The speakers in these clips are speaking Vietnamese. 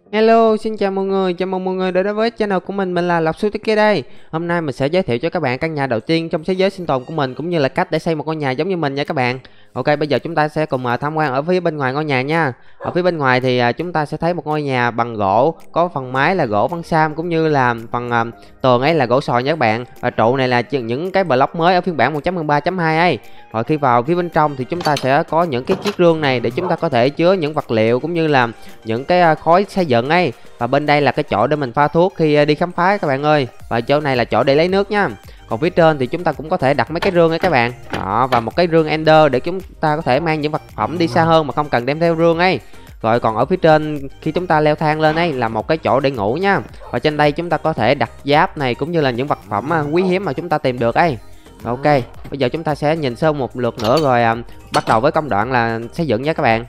Hello, xin chào mọi người, chào mừng mọi người đã đến với channel của mình là Lộc Suzuki đây. Hôm nay mình sẽ giới thiệu cho các bạn căn nhà đầu tiên trong thế giới sinh tồn của mình cũng như là cách để xây một ngôi nhà giống như mình nha các bạn. Ok, bây giờ chúng ta sẽ cùng tham quan ở phía bên ngoài ngôi nhà nha. Ở phía bên ngoài thì chúng ta sẽ thấy một ngôi nhà bằng gỗ, có phần mái là gỗ ván sam cũng như là phần tường ấy là gỗ sồi nha các bạn. Và trụ này là những cái block mới ở phiên bản 1.13.2 ấy. Rồi khi vào phía bên trong thì chúng ta sẽ có những cái chiếc rương này để chúng ta có thể chứa những vật liệu cũng như là những cái khối xây dựng ấy. Và bên đây là cái chỗ để mình pha thuốc khi đi khám phá các bạn ơi. Và chỗ này là chỗ để lấy nước nha. Còn phía trên thì chúng ta cũng có thể đặt mấy cái rương ấy các bạn. Đó, và một cái rương ender để chúng ta có thể mang những vật phẩm đi xa hơn mà không cần đem theo rương ấy. Rồi còn ở phía trên khi chúng ta leo thang lên ấy là một cái chỗ để ngủ nha. Và trên đây chúng ta có thể đặt giáp này cũng như là những vật phẩm quý hiếm mà chúng ta tìm được ấy. Ok, bây giờ chúng ta sẽ nhìn sơ một lượt nữa rồi bắt đầu với công đoạn là xây dựng nha các bạn.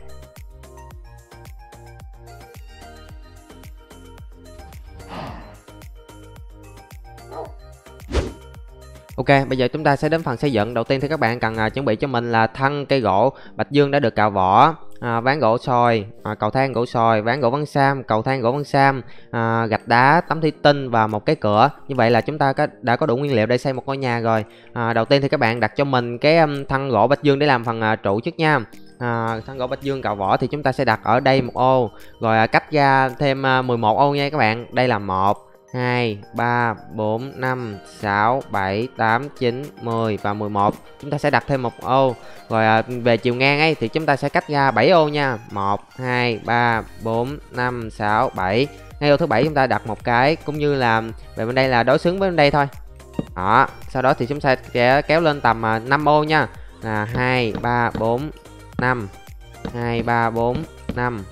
Ok, bây giờ chúng ta sẽ đến phần xây dựng. Đầu tiên thì các bạn cần chuẩn bị cho mình là thân cây gỗ bạch dương đã được cạo vỏ, ván gỗ sồi, cầu thang gỗ sồi, ván gỗ ván sam, cầu thang gỗ ván sam, gạch đá, tấm thủy tinh và một cái cửa. Như vậy là chúng ta đã có đủ nguyên liệu để xây một ngôi nhà rồi. Đầu tiên thì các bạn đặt cho mình cái thân gỗ bạch dương để làm phần trụ trước nha. Thân gỗ bạch dương cạo vỏ thì chúng ta sẽ đặt ở đây một ô, rồi cách ra thêm 11 ô nha các bạn. Đây là 1 2, 3, 4, 5, 6, 7, 8, 9, 10 và 11. Chúng ta sẽ đặt thêm một ô. Rồi về chiều ngang ấy thì chúng ta sẽ cách ra 7 ô nha. 1, 2, 3, 4, 5, 6, 7. Ngay ô thứ 7 chúng ta đặt một cái cũng như là về bên đây là đối xứng với bên đây thôi. Đó, sau đó thì chúng ta sẽ kéo lên tầm 5 ô nha. Là 2, 3, 4, 5. 2, 3, 4, 5.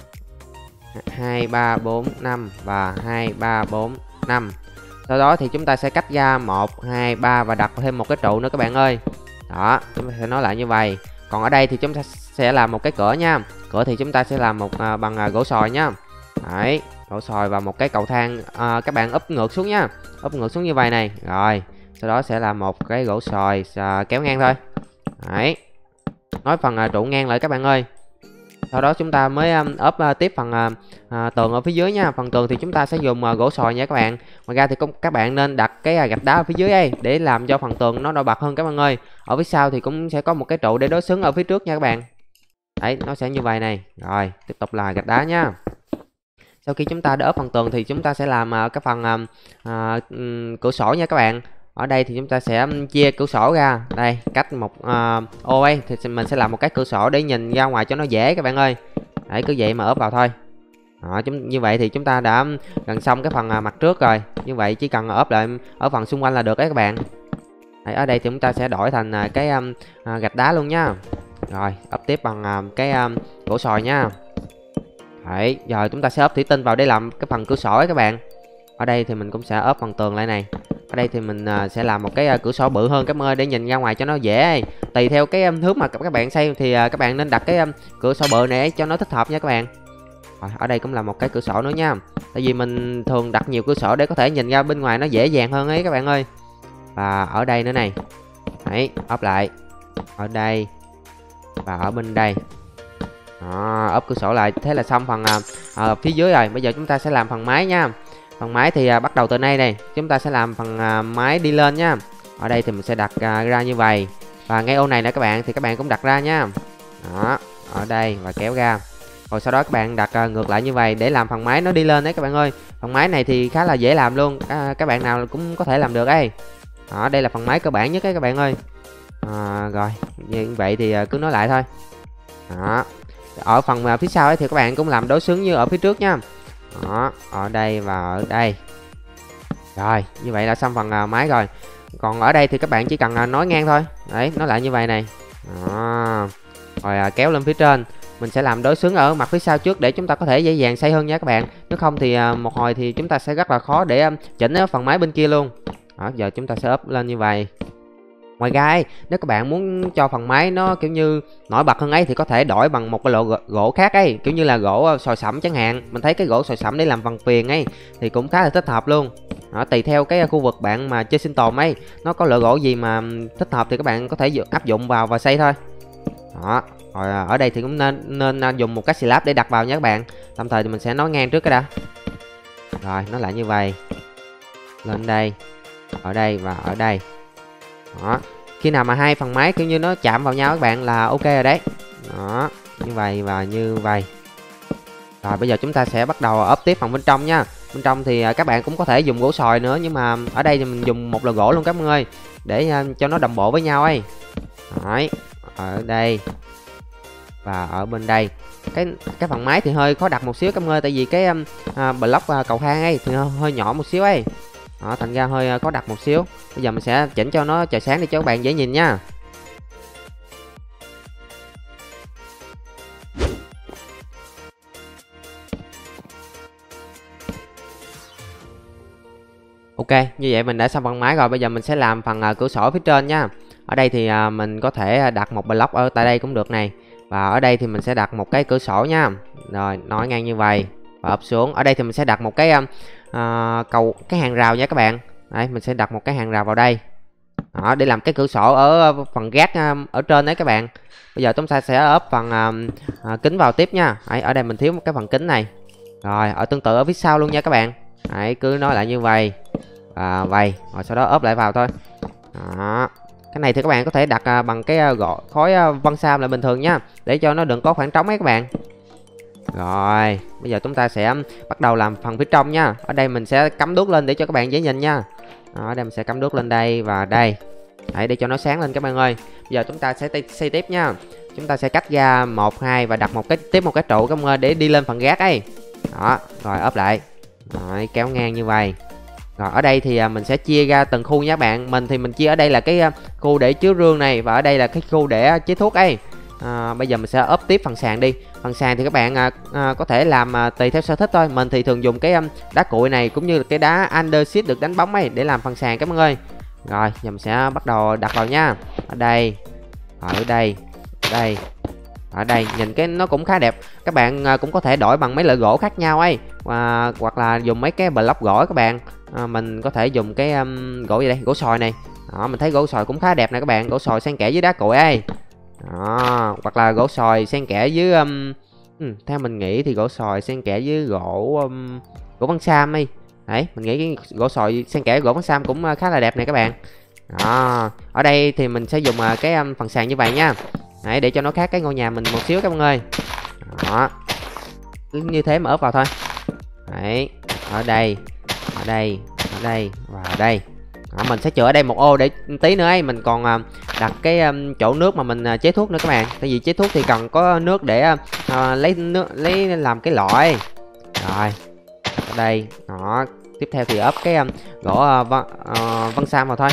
2, 3, 4, 5 và 2, 3, 4, 5. Sau đó thì chúng ta sẽ cách ra 1, 2, 3 và đặt thêm một cái trụ nữa các bạn ơi. Đó, chúng ta sẽ nói lại như vậy. Còn ở đây thì chúng ta sẽ làm một cái cửa nha. Cửa thì chúng ta sẽ làm một bằng gỗ sồi nhá. Đấy, gỗ sồi và một cái cầu thang các bạn úp ngược xuống nha. Úp ngược xuống như vậy này. Rồi, sau đó sẽ là một cái gỗ sồi kéo ngang thôi. Đấy. Nói phần trụ ngang lại các bạn ơi. Sau đó chúng ta mới ốp tiếp phần tường ở phía dưới nha. Phần tường thì chúng ta sẽ dùng gỗ sồi nha các bạn. Ngoài ra thì các bạn nên đặt cái gạch đá ở phía dưới đây để làm cho phần tường nó nổi bật hơn các bạn ơi. Ở phía sau thì cũng sẽ có một cái trụ để đối xứng ở phía trước nha các bạn. Đấy, nó sẽ như vậy này. Rồi, tiếp tục là gạch đá nha. Sau khi chúng ta đã ốp phần tường thì chúng ta sẽ làm cái phần cửa sổ nha các bạn. Ở đây thì chúng ta sẽ chia cửa sổ ra. Đây, cách một ô ấy thì mình sẽ làm một cái cửa sổ để nhìn ra ngoài cho nó dễ các bạn ơi. Đấy, cứ vậy mà ốp vào thôi. Đó, như vậy thì chúng ta đã gần xong cái phần mặt trước rồi. Như vậy chỉ cần ốp lại ở phần xung quanh là được đấy các bạn. Đấy, ở đây thì chúng ta sẽ đổi thành cái gạch đá luôn nha. Rồi, ốp tiếp bằng cái gỗ sồi nha. Đấy, giờ chúng ta sẽ ốp thủy tinh vào để làm cái phần cửa sổ ấy các bạn. Ở đây thì mình cũng sẽ ốp phần tường lại này. Ở đây thì mình sẽ làm một cái cửa sổ bự hơn các bạn ơi để nhìn ra ngoài cho nó dễ. Tùy theo cái hướng mà các bạn xây thì các bạn nên đặt cái cửa sổ bự này cho nó thích hợp nha các bạn. Rồi, ở đây cũng là một cái cửa sổ nữa nha. Tại vì mình thường đặt nhiều cửa sổ để có thể nhìn ra bên ngoài nó dễ dàng hơn ấy các bạn ơi. Và ở đây nữa này. Đấy, ốp lại. Ở đây. Và ở bên đây. Đó, ốp cửa sổ lại. Thế là xong phần phía dưới rồi. Bây giờ chúng ta sẽ làm phần mái nha. Phần mái thì bắt đầu từ đây này. Chúng ta sẽ làm phần mái đi lên nha. Ở đây thì mình sẽ đặt ra như vậy. Và ngay ô này nè các bạn thì các bạn cũng đặt ra nha. Đó, ở đây và kéo ra. Rồi sau đó các bạn đặt ngược lại như vậy để làm phần mái nó đi lên đấy các bạn ơi. Phần mái này thì khá là dễ làm luôn. Các bạn nào cũng có thể làm được ấy. Đó, đây là phần mái cơ bản nhất đấy các bạn ơi. Rồi, như vậy thì cứ nói lại thôi. Đó. Ở phần phía sau ấy thì các bạn cũng làm đối xứng như ở phía trước nha. Đó, ở đây và ở đây. Rồi, như vậy là xong phần mái rồi. Còn ở đây thì các bạn chỉ cần nối ngang thôi. Đấy, nó lại như vậy này. Đó. Rồi kéo lên phía trên. Mình sẽ làm đối xứng ở mặt phía sau trước để chúng ta có thể dễ dàng xây hơn nha các bạn. Nếu không thì một hồi thì chúng ta sẽ rất là khó để chỉnh ở phần mái bên kia luôn. Đó, giờ chúng ta sẽ ốp lên như vậy. Ngoài ra ấy, nếu các bạn muốn cho phần mái nó kiểu như nổi bật hơn ấy thì có thể đổi bằng một cái loại gỗ khác ấy, kiểu như là gỗ sồi sẫm chẳng hạn. Mình thấy cái gỗ sồi sẫm để làm phần viền ấy thì cũng khá là thích hợp luôn. Đó, tùy theo cái khu vực bạn mà chơi sinh tồn ấy, nó có loại gỗ gì mà thích hợp thì các bạn có thể áp dụng vào và xây thôi. Đó, rồi ở đây thì cũng nên dùng một cái slab để đặt vào nha các bạn. Tạm thời thì mình sẽ nối ngang trước cái đã. Rồi nó lại như vậy. Lên đây, ở đây và ở đây. Đó. Khi nào mà hai phần máy kiểu như nó chạm vào nhau các bạn là ok rồi đấy. Đó, như vậy và như vậy. Rồi bây giờ chúng ta sẽ bắt đầu ốp tiếp phần bên trong nha. Bên trong thì các bạn cũng có thể dùng gỗ sồi nữa, nhưng mà ở đây thì mình dùng một lò gỗ luôn các bạn ơi, để cho nó đồng bộ với nhau ấy. Đấy, ở đây và ở bên đây. Cái phần máy thì hơi khó đặt một xíu các bạn ơi, tại vì cái block cầu thang ấy thì hơi nhỏ một xíu ấy. Đó, thành ra hơi khó đặt một xíu. Bây giờ mình sẽ chỉnh cho nó trời sáng để cho các bạn dễ nhìn nha. Ok, như vậy mình đã xong phần máy rồi. Bây giờ mình sẽ làm phần cửa sổ phía trên nha. Ở đây thì mình có thể đặt một block ở tại đây cũng được này. Và ở đây thì mình sẽ đặt một cái cửa sổ nha. Rồi, nói ngang như vậy và ốp xuống. Ở đây thì mình sẽ đặt một cái cái hàng rào nha các bạn. Đấy, mình sẽ đặt một cái hàng rào vào đây. Đó, để làm cái cửa sổ ở phần gác ở trên đấy các bạn. Bây giờ chúng ta sẽ ốp phần kính vào tiếp nha. Đấy, ở đây mình thiếu một cái phần kính này. Rồi, ở tương tự ở phía sau luôn nha các bạn. Đấy, cứ nói lại như vậy. Vậy, rồi sau đó ốp lại vào thôi. Đó. Cái này thì các bạn có thể đặt bằng cái gỗ khối vân sam là bình thường nha, để cho nó đừng có khoảng trống ấy các bạn. Rồi, bây giờ chúng ta sẽ bắt đầu làm phần phía trong nha. Ở đây mình sẽ cắm đuốc lên để cho các bạn dễ nhìn nha. Ở đây mình sẽ cắm đuốc lên đây và đây. Đấy, để cho nó sáng lên các bạn ơi. Bây giờ chúng ta sẽ xây tiếp nha. Chúng ta sẽ cắt ra 1, 2 và đặt một cái trụ các bạn ơi, để đi lên phần gác ấy. Đó, rồi ốp lại. Rồi, kéo ngang như vậy. Rồi ở đây thì mình sẽ chia ra từng khu nha các bạn. Mình thì mình chia ở đây là cái khu để chứa rương này, và ở đây là cái khu để chế thuốc ấy. Bây giờ mình sẽ ốp tiếp phần sàn đi. Phần sàn thì các bạn có thể làm tùy theo sở thích thôi. Mình thì thường dùng cái đá cuội này cũng như là cái đá andesite được đánh bóng ấy để làm phần sàn các bạn ơi. Rồi giờ mình sẽ bắt đầu đặt vào nha. Ở đây, ở đây, ở đây, ở đây. Nhìn cái nó cũng khá đẹp. Các bạn cũng có thể đổi bằng mấy loại gỗ khác nhau ấy, hoặc là dùng mấy cái block gỗ các bạn. Mình có thể dùng cái gỗ gì đây, gỗ sồi này. Đó, mình thấy gỗ sồi cũng khá đẹp nè các bạn. Gỗ sồi xen kẽ với đá cuội ấy. Đó, hoặc là gỗ sồi xen kẽ với theo mình nghĩ thì gỗ sồi xen kẽ với gỗ vân sam đi. Đấy, mình nghĩ cái gỗ sồi xen kẽ gỗ vân sam cũng khá là đẹp này các bạn. Đó, ở đây thì mình sẽ dùng cái phần sàn như vậy nha. Đấy, để cho nó khác cái ngôi nhà mình một xíu các bạn ơi. Đó, cứ như thế mà ốp vào thôi. Đấy, ở đây, ở đây, ở đây và ở đây. Đó, mình sẽ chữa ở đây một ô để tí nữa ấy mình còn đặt cái chỗ nước mà mình chế thuốc nữa các bạn. Tại vì chế thuốc thì cần có nước để lấy làm cái lọ ấy. Rồi, ở đây. Đó, tiếp theo thì ốp cái gỗ vân sam vào thôi.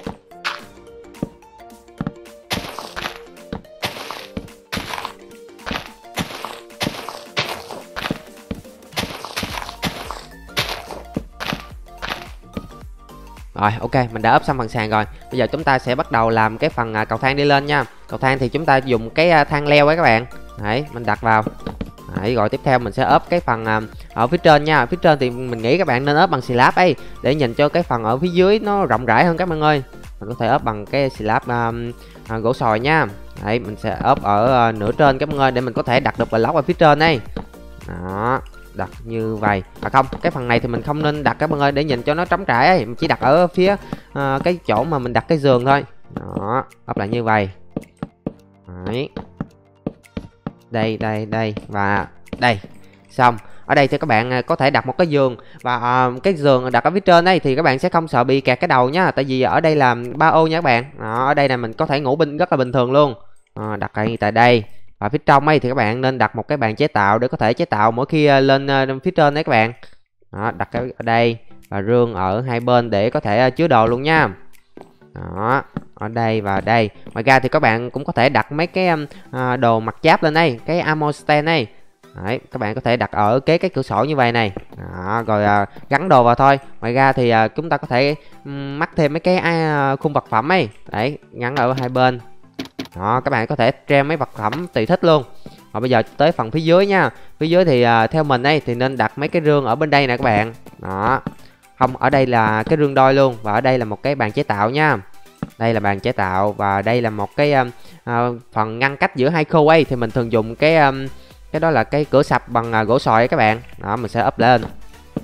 Rồi ok, mình đã ốp xong phần sàn rồi. Bây giờ chúng ta sẽ bắt đầu làm cái phần cầu thang đi lên nha. Cầu thang thì chúng ta dùng cái thang leo ấy các bạn. Đấy, mình đặt vào. Đấy, rồi tiếp theo mình sẽ ốp cái phần ở phía trên nha. Ở phía trên thì mình nghĩ các bạn nên ốp bằng slab ấy, để nhìn cho cái phần ở phía dưới nó rộng rãi hơn các bạn ơi. Mình có thể ốp bằng cái slab gỗ sồi nha. Đấy, mình sẽ ốp ở nửa trên các bạn ơi, để mình có thể đặt được block ở phía trên đây. Đó, đặt như vậy. Không, cái phần này thì mình không nên đặt các bạn ơi, để nhìn cho nó trống trải ấy. Mình chỉ đặt ở phía cái chỗ mà mình đặt cái giường thôi. Đó, ốp lại như vậy. Đấy. Đây, đây, đây và đây. Xong. Ở đây thì các bạn có thể đặt một cái giường, và cái giường đặt ở phía trên đây thì các bạn sẽ không sợ bị kẹt cái đầu nhá, tại vì ở đây là 3 ô nha các bạn. Đó, ở đây là mình có thể ngủ rất là bình thường luôn. Đặt tại đây. Và phía trong ấy thì các bạn nên đặt một cái bàn chế tạo để có thể chế tạo mỗi khi lên phía trên đấy các bạn. Đó, đặt cái ở đây và rương ở hai bên để có thể chứa đồ luôn nha. Đó, ở đây và đây. Ngoài ra thì các bạn cũng có thể đặt mấy cái đồ mặt giáp lên đây, cái ammo stand này. Đấy, các bạn có thể đặt ở kế cái cửa sổ như vậy này. Đó, rồi gắn đồ vào thôi. Ngoài ra thì chúng ta có thể mắc thêm mấy cái khung vật phẩm ấy. Đấy, gắn ở hai bên. Đó, các bạn có thể treo mấy vật phẩm tùy thích luôn. Rồi bây giờ tới phần phía dưới nha. Phía dưới thì theo mình ấy thì nên đặt mấy cái rương ở bên đây nè các bạn. Đó. Không, ở đây là cái rương đôi luôn, và ở đây là một cái bàn chế tạo nha. Đây là bàn chế tạo, và đây là một cái phần ngăn cách giữa hai khu ấy thì mình thường dùng cái đó là cái cửa sập bằng gỗ sồi ấy các bạn. Đó, mình sẽ ốp lên.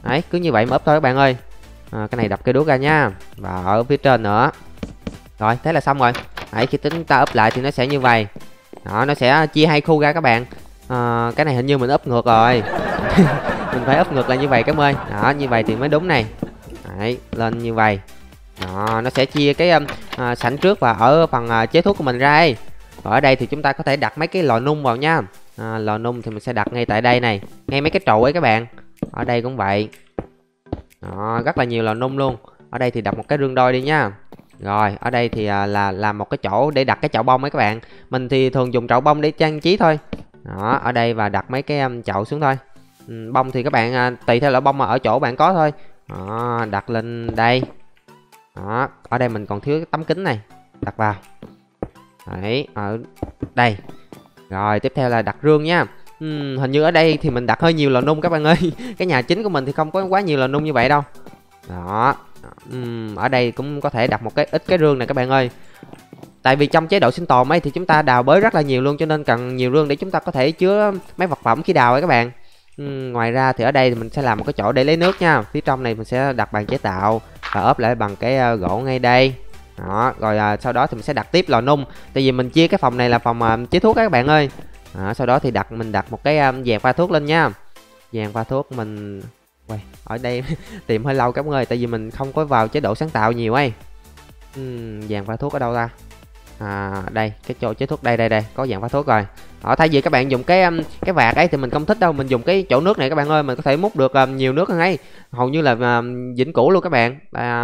Đấy, cứ như vậy mà úp thôi các bạn ơi. Cái này đập cây đuốc ra nha. Và ở phía trên nữa. Rồi, thế là xong rồi. Đấy, khi chúng ta úp lại thì nó sẽ như vậy. Đó, nó sẽ chia hai khu ra các bạn. Cái này hình như mình úp ngược rồi. Mình phải úp ngược lại như vậy các bạn ơi. Đó, như vậy thì mới đúng này. Đấy, lên như vậy. Đó, nó sẽ chia cái sảnh trước và ở phần chế thuốc của mình ra đây. Rồi ở đây thì chúng ta có thể đặt mấy cái lò nung vào nha. Lò nung thì mình sẽ đặt ngay tại đây này, ngay mấy cái trụ ấy các bạn. Ở đây cũng vậy. Đó, rất là nhiều lò nung luôn. Ở đây thì đặt một cái rương đôi đi nha. Rồi ở đây thì là làm một cái chỗ để đặt cái chậu bông ấy các bạn. Mình thì thường dùng chậu bông để trang trí thôi. Đó, ở đây và đặt mấy cái chậu xuống thôi. Bông thì các bạn tùy theo loại bông mà ở chỗ bạn có thôi. Đó, đặt lên đây. Đó, ở đây mình còn thiếu cái tấm kính này, đặt vào. Đấy, ở đây. Rồi tiếp theo là đặt rương nha. Hình như ở đây thì mình đặt hơi nhiều lò nung các bạn ơi. Cái nhà chính của mình thì không có quá nhiều lò nung như vậy đâu. Đó. Ở đây cũng có thể đặt một cái ít cái rương này các bạn ơi. Tại vì trong chế độ sinh tồn ấy thì chúng ta đào bới rất là nhiều luôn, cho nên cần nhiều rương để chúng ta có thể chứa mấy vật phẩm khi đào ấy các bạn. Ngoài ra thì ở đây thì mình sẽ làm một cái chỗ để lấy nước nha. Phía trong này mình sẽ đặt bàn chế tạo và ốp lại bằng cái gỗ ngay đây. Đó, rồi sau đó thì mình sẽ đặt tiếp lò nung. Tại vì mình chia cái phòng này là phòng chế thuốc các bạn ơi. Đó, sau đó thì mình đặt một cái dàn pha thuốc lên nha. Dàn pha thuốc mình ở đây tìm hơi lâu các bạn ơi, tại vì mình không có vào chế độ sáng tạo nhiều ấy. Dàn pha thuốc ở đâu ta? Đây, cái chỗ chế thuốc đây có dàn pha thuốc rồi. Thay vì các bạn dùng cái vạc ấy thì mình không thích đâu, mình dùng cái chỗ nước này các bạn ơi, mình có thể múc được nhiều nước hơn ấy, hầu như là vĩnh cửu luôn các bạn.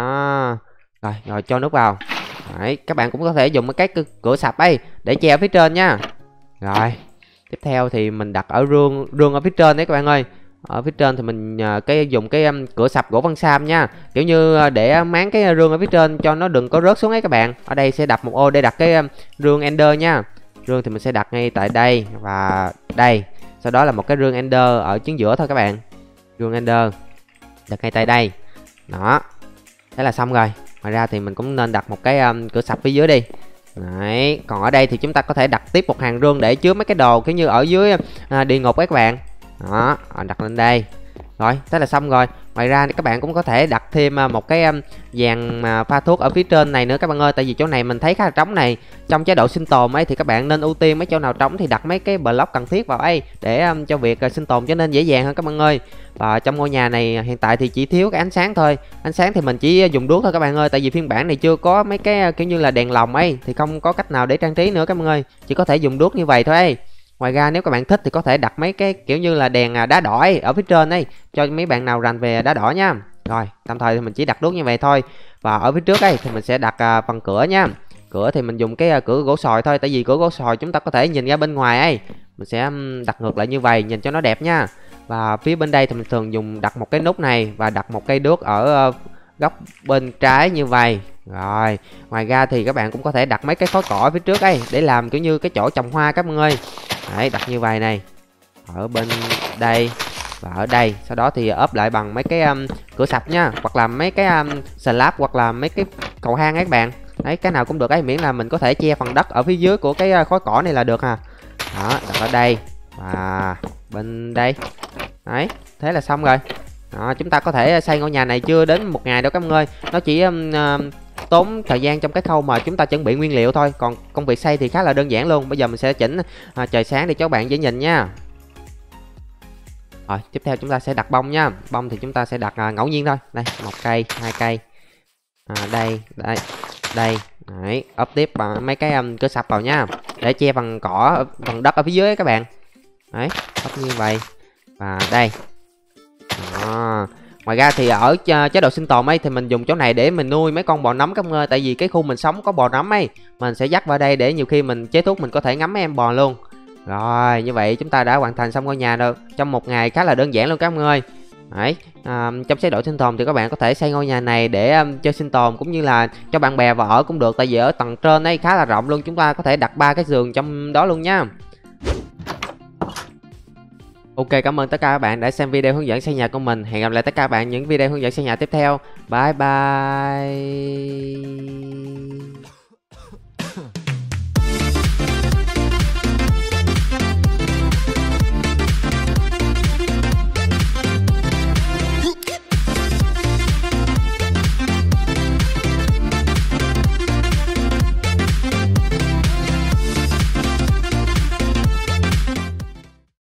Rồi cho nước vào. Đấy, các bạn cũng có thể dùng cái cửa sập ấy để che ở phía trên nha. Rồi tiếp theo thì mình đặt ở rương ở phía trên đấy các bạn ơi. Ở phía trên thì mình dùng cái cửa sập gỗ văn sam nha, kiểu như để máng cái rương ở phía trên cho nó đừng có rớt xuống ấy các bạn. Ở đây sẽ đặt một ô để đặt cái rương ender nha. Rương thì mình sẽ đặt ngay tại đây và đây. Sau đó là một cái rương ender ở chính giữa thôi các bạn. Rương ender đặt ngay tại đây. Đó, thế là xong rồi. Ngoài ra thì mình cũng nên đặt một cái cửa sập phía dưới đi. Đấy, còn ở đây thì chúng ta có thể đặt tiếp một hàng rương để chứa mấy cái đồ kiểu như ở dưới địa ngục ấy các bạn. Đó, đặt lên đây. Rồi, thế là xong rồi. Ngoài ra thì các bạn cũng có thể đặt thêm một cái dàn pha thuốc ở phía trên này nữa các bạn ơi. Tại vì chỗ này mình thấy khá là trống này. Trong chế độ sinh tồn ấy thì các bạn nên ưu tiên mấy chỗ nào trống thì đặt mấy cái block cần thiết vào ấy, để cho việc sinh tồn trở nên dễ dàng hơn các bạn ơi. Và trong ngôi nhà này hiện tại thì chỉ thiếu cái ánh sáng thôi. Ánh sáng thì mình chỉ dùng đuốc thôi các bạn ơi. Tại vì phiên bản này chưa có mấy cái kiểu như là đèn lồng ấy, thì không có cách nào để trang trí nữa các bạn ơi. Chỉ có thể dùng đuốc như vậy thôi ấy. Ngoài ra nếu các bạn thích thì có thể đặt mấy cái kiểu như là đèn đá đỏ ấy, ở phía trên ấy, cho mấy bạn nào rành về đá đỏ nha. Rồi tạm thời thì mình chỉ đặt đuốc như vậy thôi. Và ở phía trước ấy thì mình sẽ đặt phần cửa nha. Cửa thì mình dùng cái cửa gỗ sồi thôi. Tại vì cửa gỗ sồi chúng ta có thể nhìn ra bên ngoài ấy. Mình sẽ đặt ngược lại như vậy, nhìn cho nó đẹp nha. Và phía bên đây thì mình thường đặt một cái nút này và đặt một cây đuốc ở góc bên trái như vậy. Rồi, ngoài ra thì các bạn cũng có thể đặt mấy cái khối cỏ ở phía trước ấy để làm kiểu như cái chỗ trồng hoa các bạn ơi. Đấy, đặt như vậy này. Ở bên đây và ở đây. Sau đó thì ốp lại bằng mấy cái cửa sập nha, hoặc là mấy cái slab, hoặc là mấy cái cầu thang ấy các bạn. Đấy, cái nào cũng được ấy, miễn là mình có thể che phần đất ở phía dưới của cái khối cỏ này là được ha. Đó, đặt ở đây và bên đây. Đấy, thế là xong rồi. Đó, chúng ta có thể xây ngôi nhà này chưa đến một ngày đâu các bạn ơi. Nó chỉ tốn thời gian trong cái khâu mà chúng ta chuẩn bị nguyên liệu thôi. Còn công việc xây thì khá là đơn giản luôn. Bây giờ mình sẽ chỉnh trời sáng để cho các bạn dễ nhìn nha. Rồi tiếp theo chúng ta sẽ đặt bông nha. Bông thì chúng ta sẽ đặt ngẫu nhiên thôi. Đây, một cây, hai cây, đây, đây, đây. Đấy, ốp tiếp bằng mấy cái cửa sập vào nha, để che phần cỏ, phần đất ở phía dưới các bạn. Đấy, ốp như vậy. Và đây. Đó. Ngoài ra thì ở chế độ sinh tồn ấy thì mình dùng chỗ này để mình nuôi mấy con bò nấm các bạn ơi. Tại vì cái khu mình sống có bò nấm ấy, mình sẽ dắt vào đây để nhiều khi mình chế thuốc mình có thể ngắm mấy em bò luôn. Rồi như vậy chúng ta đã hoàn thành xong ngôi nhà rồi, trong một ngày khá là đơn giản luôn các bạn ơi. Đấy, trong chế độ sinh tồn thì các bạn có thể xây ngôi nhà này để chơi sinh tồn, cũng như là cho bạn bè vào ở cũng được. Tại vì ở tầng trên ấy khá là rộng luôn, chúng ta có thể đặt 3 cái giường trong đó luôn nha. Ok, cảm ơn tất cả các bạn đã xem video hướng dẫn xây nhà của mình. Hẹn gặp lại tất cả các bạn những video hướng dẫn xây nhà tiếp theo. Bye bye.